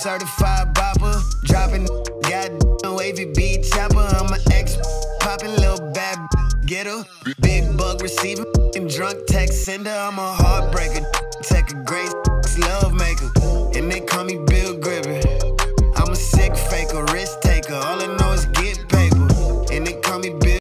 certified bopper, dropping goddamn wavy beat chopper. I'm an ex poppin' little bad getter, big bug receiver and drunk text sender. I'm a heartbreaker, take a great love maker, and they call me Bill